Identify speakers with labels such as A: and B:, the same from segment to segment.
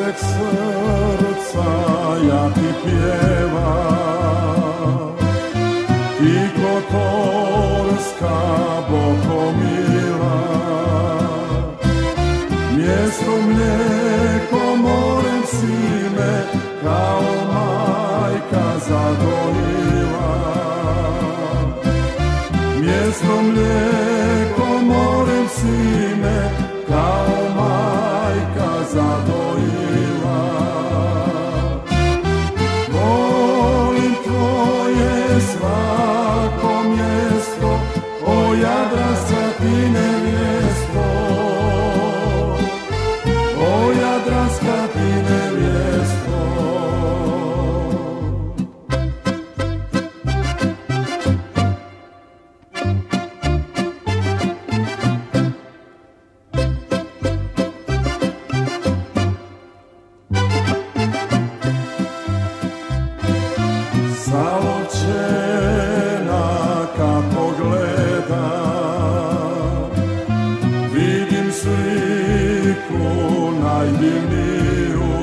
A: sveg srca ja ti pjevam, ti kotorska bokomila, mjesto mlijeko morem si me kao majka zadojila. Mjesto mlijeko morem si me kao majka zadojila. Volim tvoje svako mjesto, o Jadranska ti nevjesto, o Jadranska ti nevjesto. Zaločena kad pogledam, vidim sliku najdivniju,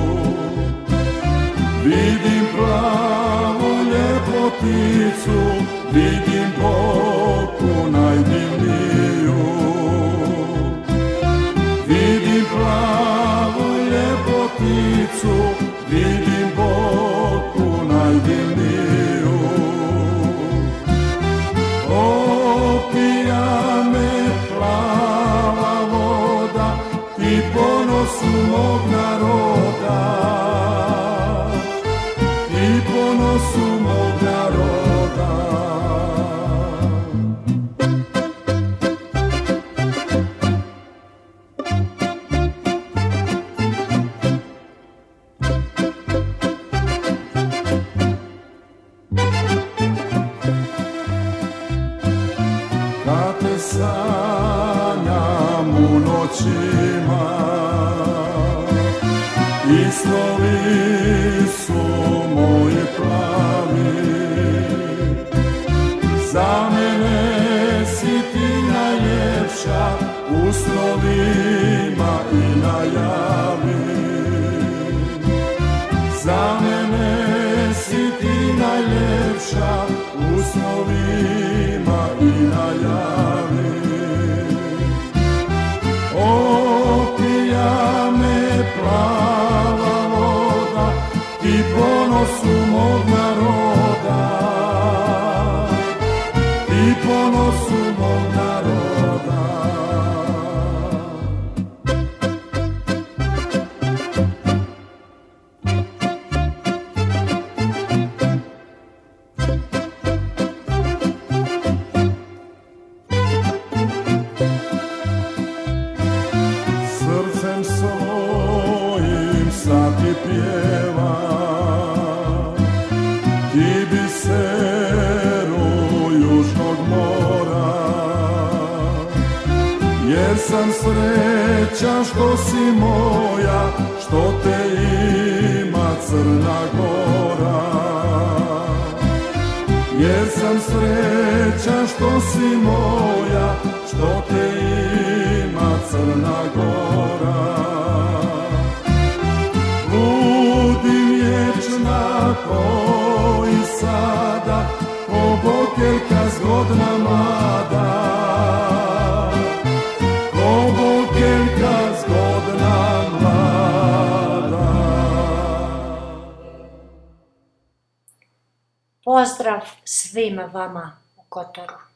A: vidim pravu ljepoticu, vidim boku najdivniju, vidim pravu ljepoticu, vidim boku najdivniju. Opija me plava voda, ti ponosu mog naroda, ti ponosu mog naroda. Kad te sanjam u noćima i snovi su moji plavi, za mene si ti najljepša u snovima i najavi. Za mene si ti najljepša u snovima i najavi. Opija me plava voda, ti ponosu mog naroda, ti ponosu mog naroda. Srcem svojim sad ti pjevam, ti biseru južnog mora, jer sam srećan što si moja, što te ima Crna Gora. Jer sam srećan što si moja, što te ima Crna Gora. Ludim vječna ko i sada, ko bokeljka zgodna mlada, ko bokeljka zgodna mlada.
B: Pozdrav svima vama u Kotoru.